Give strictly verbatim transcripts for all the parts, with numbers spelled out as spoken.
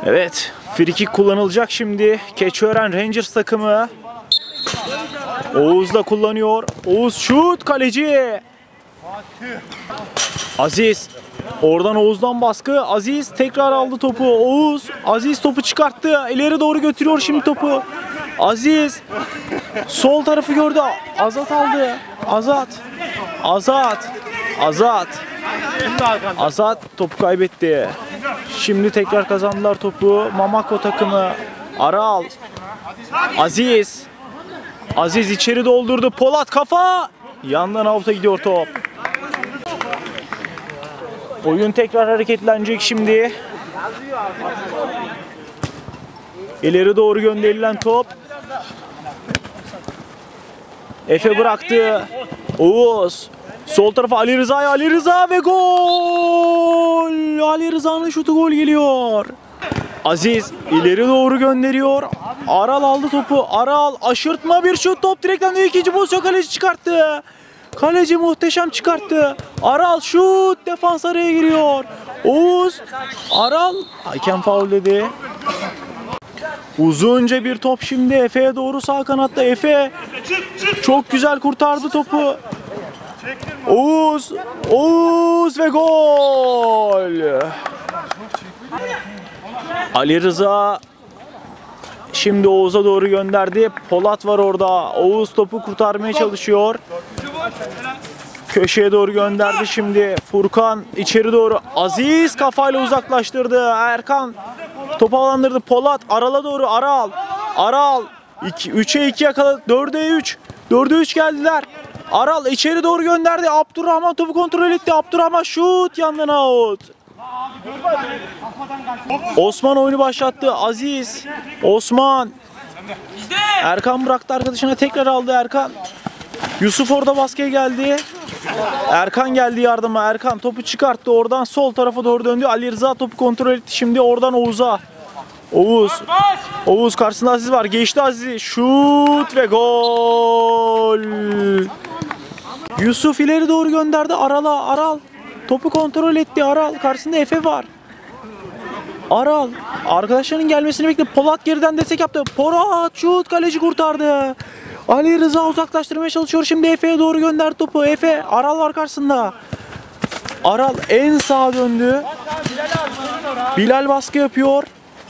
Evet, frikik kullanılacak şimdi. Keçiören Rangers takımı. Oğuz da kullanıyor. Oğuz şut, kaleci. Aziz. Oradan Oğuz'dan baskı. Aziz tekrar aldı topu. Oğuz. Aziz topu çıkarttı. İleri doğru götürüyor şimdi topu. Aziz. Sol tarafı gördü. Azat aldı. Azat. Azat. Azat. Azat topu kaybetti. Şimdi tekrar kazandılar topu. Mamako takımı. Aral. Aziz. Aziz içeri doldurdu. Polat kafa. Yandan out'a gidiyor top. Oyun tekrar hareketlenecek şimdi. İleri doğru gönderilen top. Efe bıraktı. Oğuz. Sol tarafa Ali Rıza'ya. Ali Rıza ve gol. Ali Rıza'nın şutu, gol geliyor. Aziz ileri doğru gönderiyor. Aral aldı topu. Aral aşırtma bir şut. Top direkten de ikinci pozisyon, kaleci çıkarttı. Kaleci muhteşem çıkarttı. Aral şut. Defans araya giriyor. Oğuz. Aral. Hakem faul dedi. Uzunca bir top şimdi Efe'ye doğru sağ kanatta. Efe çok güzel kurtardı topu. Oğuz. Oğuz ve gol. Ali Rıza şimdi Oğuz'a doğru gönderdi. Polat var orada. Oğuz topu kurtarmaya çalışıyor. Köşeye doğru gönderdi şimdi. Furkan içeri doğru. Aziz kafayla uzaklaştırdı. Erkan topu alandırdı. Polat Aral'a doğru. Aral. Aral. üçe iki yakaladı. dörde üç. dörde üç geldiler. Aral içeri doğru gönderdi. Abdurrahman topu kontrol etti. Abdurrahman şut, yandan out. Osman oyunu başlattı. Aziz. Osman. Erkan bıraktı arkadaşına, tekrar aldı Erkan. Yusuf orada baskıya geldi. Erkan geldi yardıma. Erkan topu çıkarttı. Oradan sol tarafa doğru döndü. Ali Rıza topu kontrol etti. Şimdi oradan Oğuz'a. Oğuz. Oğuz karşısında Aziz var. Geçti Aziz'i. Şut ve gol. Yusuf ileri doğru gönderdi. Aral'a. Aral. Topu kontrol etti. Aral. Karşısında Efe var. Aral. Arkadaşlarının gelmesini bekledi. Polat geriden destek yaptı. Polat şut. Kaleci kurtardı. Ali Rıza uzaklaştırmaya çalışıyor. Şimdi Efe'ye doğru gönderdi topu. Efe. Aral var karşısında. Aral en sağa döndü. Bilal baskı yapıyor.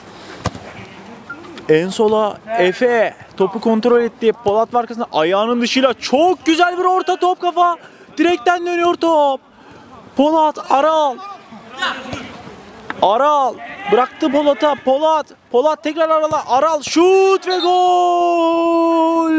En sola Efe topu kontrol etti. Polat var arkasında. Ayağının dışıyla çok güzel bir orta top, kafa. Direkten dönüyor top. Polat, Aral. Aral bıraktı Polat'a. Polat. Polat tekrar Aral'a. Aral şut ve gol.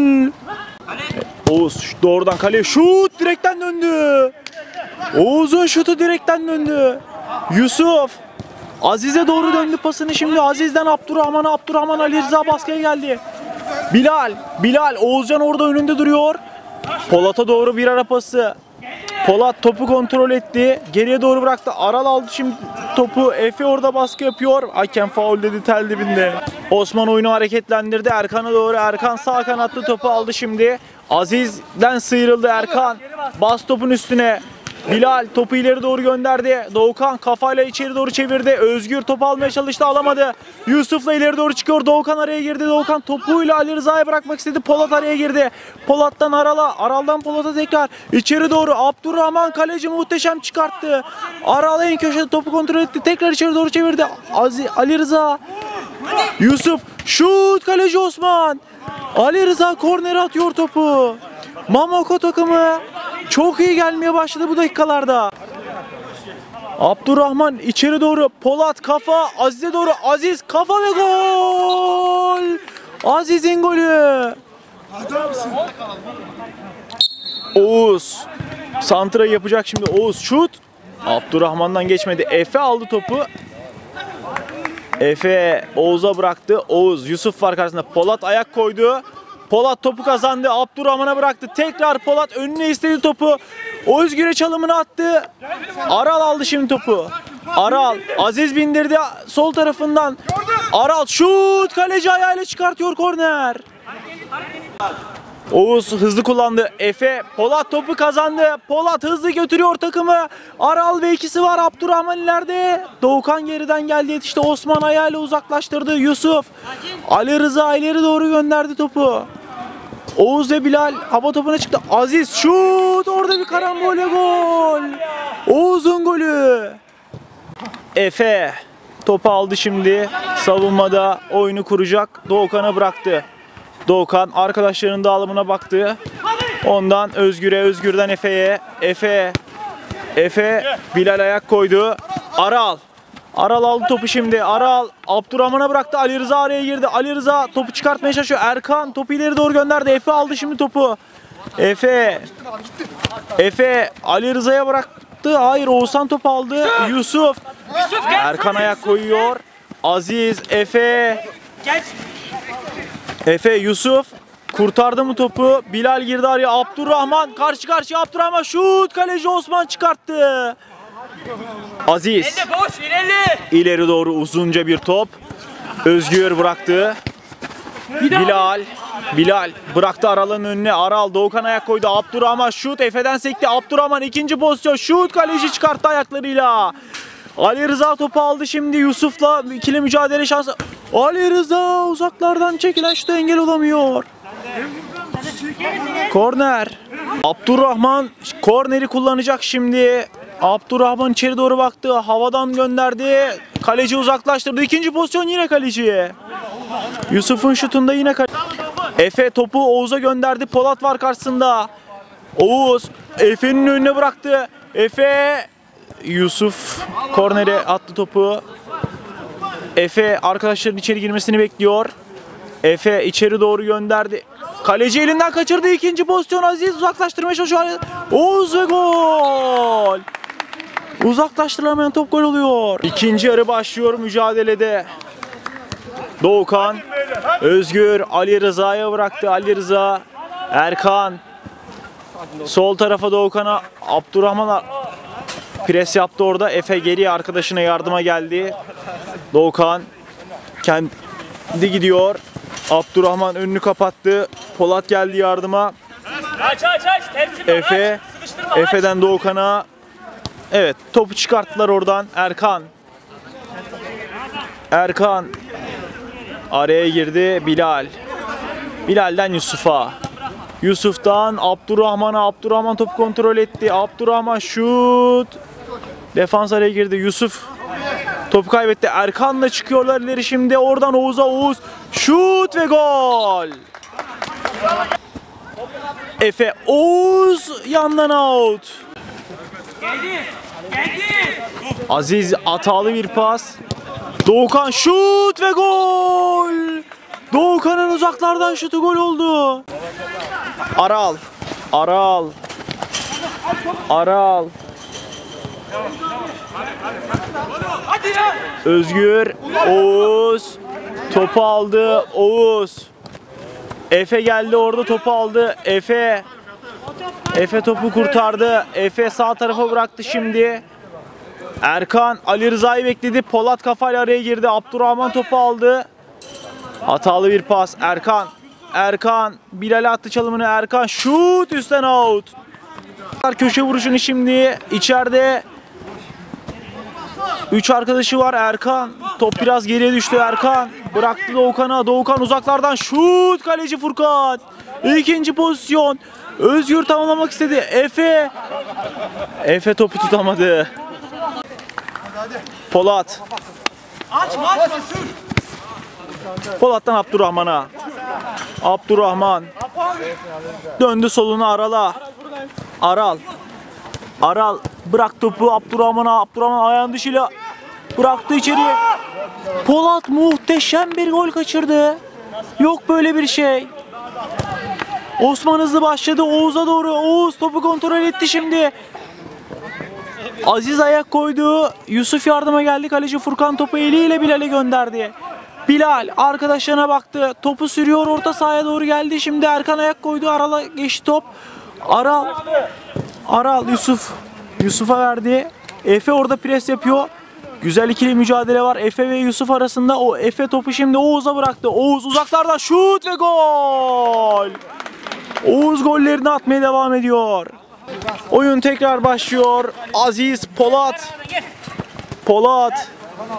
Oğuz doğrudan kaleye şut, direkten döndü. Oğuz'un şutu direkten döndü. Yusuf Aziz'e doğru döndü pasını şimdi. Aziz'den Abdurrahman'a. Abdurrahman Ali Rıza baskıya geldi. Bilal. Bilal. Oğuzcan orada önünde duruyor. Polat'a doğru bir ara pası. Polat topu kontrol etti. Geriye doğru bıraktı. Aral aldı şimdi topu. Efe orada baskı yapıyor. Hakem faul dedi tel dibinde. Osman oyunu hareketlendirdi. Erkan'a doğru. Erkan sağ kanatlı topu aldı şimdi. Aziz'den sıyrıldı Erkan. Bas topun üstüne. Bilal topu ileri doğru gönderdi. Doğukan kafayla içeri doğru çevirdi. Özgür topu almaya çalıştı, alamadı. Yusuf'la ileri doğru çıkıyor. Doğukan araya girdi. Doğukan topuyla Ali Rıza'ya bırakmak istedi. Polat araya girdi. Polat'tan Aral'a. Aral'dan Polat'a tekrar. İçeri doğru. Abdurrahman kaleci muhteşem çıkarttı. Aral en köşede topu kontrol etti. Tekrar içeri doğru çevirdi. Aziz, Ali Rıza. Yusuf. Şut, kaleci Osman. Ali Rıza kornere atıyor topu. Mamako takımı çok iyi gelmeye başladı bu dakikalarda. Abdurrahman içeri doğru. Polat kafa. Aziz'e doğru. Aziz kafa ve gol. Aziz'in golü. Oğuz santra yapacak şimdi. Oğuz şut. Abdurrahman'dan geçmedi. Efe aldı topu. Efe Oğuz'a bıraktı. Oğuz, Yusuf var karşısında. Polat ayak koydu. Polat topu kazandı. Abdurrahman'a bıraktı. Tekrar Polat önüne istedi topu. Özgür'e çalımını attı. Aral aldı şimdi topu. Aral. Aziz bindirdi sol tarafından. Aral şut. Kaleci ayağıyla çıkartıyor korner. Oğuz hızlı kullandı. Efe, Polat topu kazandı. Polat hızlı götürüyor takımı. Aral ve ikisi var. Abdurrahman ileride. Doğukan geriden geldi, yetişti. Osman ayağıyla uzaklaştırdı. Yusuf. Ali Rıza ileri doğru gönderdi topu. Oğuz ve Bilal hava topuna çıktı. Aziz şut. Orada bir karambol ve gol. Oğuz'un golü. Efe topu aldı şimdi. Savunmada oyunu kuracak. Doğukan'a bıraktı. Doğukan arkadaşlarının dağılımına baktı. Ondan Özgür'e, Özgür'den Efe'ye. Efe. Efe Bilal ayak koydu. Aral. Aral aldı topu şimdi. Aral Abdurrahman'a bıraktı. Ali Rıza araya girdi. Ali Rıza topu çıkartmaya çalışıyor. Erkan topu ileri doğru gönderdi. Efe aldı şimdi topu. Efe. Efe Ali Rıza'ya bıraktı. Hayır, Oğuzhan topu aldı. Yusuf. Erkan ayak koyuyor. Aziz, Efe. Efe, Yusuf kurtardı mı topu? Bilal girdi araya. Abdurrahman karşı karşıya. Abdurrahman şut. Kaleci Osman çıkarttı. Aziz. İleri doğru uzunca bir top. Özgür bıraktı. Bilal. Bilal bıraktı Aral'ın önüne. Aral Doğukan ayak koydu. Abdurrahman şut. Efe'den sekti. Abdurrahman ikinci pozisyon. Şut. Kaleci çıkarttı ayaklarıyla. Ali Rıza topu aldı şimdi. Yusuf'la ikili mücadele şansı. Ali Rıza uzaklardan çekilen şuta engel olamıyor. Korner. Abdurrahman korneri kullanacak şimdi. Abdurrahman içeri doğru baktı. Havadan gönderdi. Kaleci uzaklaştırdı. İkinci pozisyon yine kaleciye. Yusuf'un şutunda yine kaleci. Efe topu Oğuz'a gönderdi. Polat var karşısında. Oğuz Efe'nin önüne bıraktı. Efe. Yusuf kornere attı topu. Efe arkadaşların içeri girmesini bekliyor. Efe içeri doğru gönderdi. Kaleci elinden kaçırdı. İkinci pozisyon Aziz uzaklaştırmaya çalışıyor. Oğuz ve gol. Uzaklaştırılamayan top gol oluyor. İkinci yarı başlıyor mücadelede. Doğukan, Özgür, Ali Rıza'ya bıraktı. Ali Rıza, Erkan. Sol tarafa Doğukan'a, Abdurrahman pres yaptı orada. Efe geriye arkadaşına yardıma geldi. Doğukan kendi gidiyor. Abdurrahman önünü kapattı. Polat geldi yardıma. Aç aç aç. Efe. Efe'den Doğukan'a. Evet, topu çıkarttılar oradan. Erkan. Erkan. Araya girdi Bilal. Bilal'den Yusuf'a. Yusuf'tan Abdurrahman'a. Abdurrahman topu kontrol etti. Abdurrahman şut. Defans araya girdi. Yusuf topu kaybetti. Erkan'la çıkıyorlar ileri şimdi. Oradan Oğuz'a. Oğuz şut ve gol. Efe, Oğuz yandan out. Geldi. Geldi. Aziz hatalı bir pas. Doğukan şut ve gol. Doğukan'ın uzaklardan şutu gol oldu. Aral. Aral. Aral. Özgür. Oğuz. Topu aldı. Oğuz. Efe geldi orada topu aldı. Efe. Efe topu kurtardı. Efe sağ tarafa bıraktı şimdi. Erkan Ali Rıza'yı bekledi. Polat kafayla araya girdi. Abdurrahman topu aldı. Hatalı bir pas. Erkan. Erkan. Bilal'e attı çalımını. Erkan şut üstten out. Köşe vuruşunu şimdi içeride. Üç arkadaşı var. Erkan. Top biraz geriye düştü. Erkan bıraktı Doğukan'a. Doğukan uzaklardan şut. Kaleci Furkan. İkinci pozisyon. Özgür tamamlamak istedi. Efe. Efe topu tutamadı. Polat. Açma açma sür. Polat'tan Abdurrahman'a. Abdurrahman. Döndü soluna Aral'a. Aral. Aral bırak topu Abdurrahman'a. Abdurrahman ayağın dışıyla bıraktı içeriye. Polat muhteşem bir gol kaçırdı. Yok böyle bir şey. Osman hızlı başladı. Oğuz'a doğru. Oğuz topu kontrol etti şimdi. Aziz ayak koydu. Yusuf yardıma geldi. Kaleci Furkan topu eliyle Bilal'e gönderdi. Bilal arkadaşlarına baktı. Topu sürüyor. Orta sahaya doğru geldi. Şimdi Erkan ayak koydu. Aral'a geçti top. Aral. Aral Yusuf. Yusuf'a verdi. Efe orada pres yapıyor. Güzel ikili mücadele var. Efe ve Yusuf arasında. O Efe topu şimdi Oğuz'a bıraktı. Oğuz uzaklardan şut ve gol. Oğuz gollerini atmaya devam ediyor. Oyun tekrar başlıyor. Aziz Polat. Polat.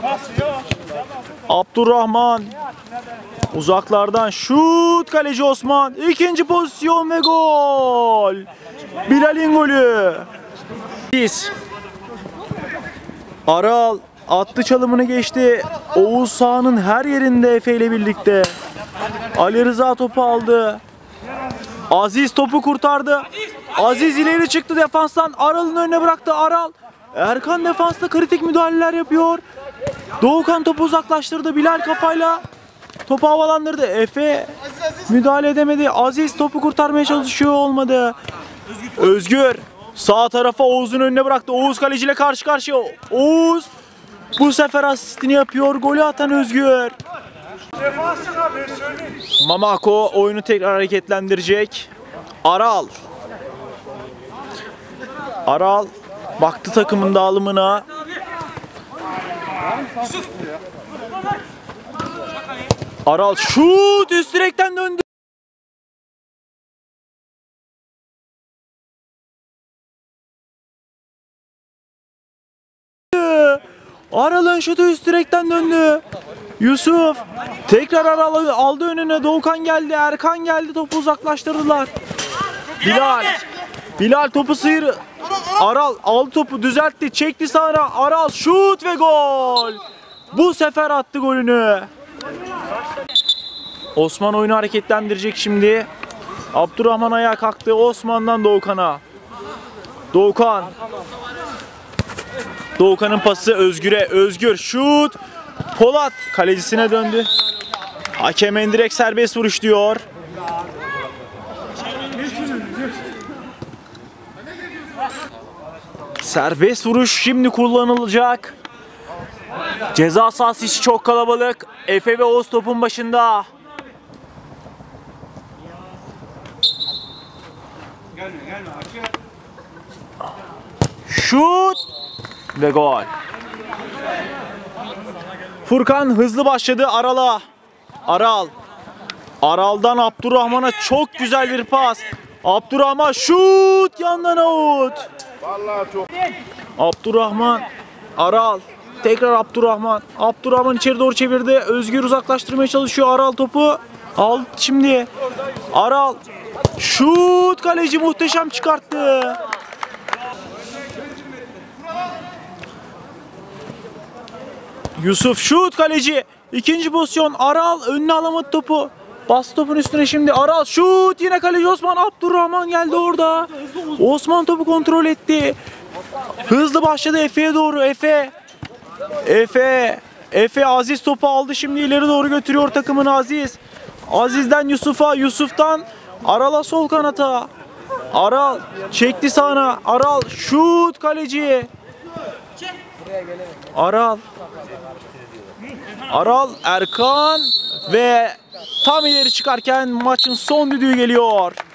Abdurrahman. Uzaklardan şut, kaleci Osman. İkinci pozisyon ve gol. Bilal'in golü. Aziz. Aral attı, çalımını geçti. Oğuz sahanın her yerinde Efe ile birlikte. Ali Rıza topu aldı. Aziz topu kurtardı. Aziz ileri çıktı defanstan. Aral'ın önüne bıraktı. Aral. Erkan defansta kritik müdahaleler yapıyor. Doğukan topu uzaklaştırdı. Bilal kafayla topu havalandırdı. Efe müdahale edemedi. Aziz topu kurtarmaya çalışıyor, olmadı. Özgür sağ tarafa Oğuz'un önüne bıraktı. Oğuz kaleciyle karşı karşıya. Oğuz bu sefer asistini yapıyor. Golü atan Özgür. Mamako oyunu tekrar hareketlendirecek. Aral. Aral baktı takımın dağılımına. Aral şut, üst direkten döndü. Aral'ın şutu üst direkten döndü. Yusuf tekrar Aral'ı aldı önüne. Doğukan geldi, Erkan geldi, topu uzaklaştırdılar. Bilal. Bilal topu sıyır. Aral aldı topu, düzeltti, çekti sağına. Aral şut ve gol. Bu sefer attı golünü. Osman oyunu hareketlendirecek şimdi. Abdurrahman ayağa kalktı. Osman'dan Doğukan'a. Doğukan. Doğukan'ın pası Özgür'e. Özgür şut. Polat kalecisine döndü. Hakem endirek serbest vuruş diyor. Serbest vuruş şimdi kullanılacak. Ceza sahası içi çok kalabalık. Efe ve Oğuz topun başında. Şut ve gol. Furkan hızlı başladı Aral'a. Aral. Aral'dan Abdurrahman'a çok güzel bir pas. Abdurrahman şut, yandan out. Vallahi çok. Abdurrahman, Aral. Tekrar Abdurrahman. Abdurrahman içeri doğru çevirdi. Özgür uzaklaştırmaya çalışıyor. Aral topu aldı şimdi. Aral şut, kaleci muhteşem çıkarttı. Yusuf şut, kaleci. İkinci pozisyon. Aral önüne alamadı topu. Bas topun üstüne şimdi. Aral şut, yine kaleci Osman. Abdurrahman geldi orada. Osman topu kontrol etti. Hızlı başladı Efe'ye doğru. Efe. Efe. Efe Aziz topu aldı şimdi, ileri doğru götürüyor takımını Aziz. Aziz'den Yusuf'a, Yusuf'tan Aral'a sol kanata. Aral çekti sağına. Aral şut, kaleci. Aral. Aral, Erkan ve tam ileri çıkarken maçın son düdüğü geliyor.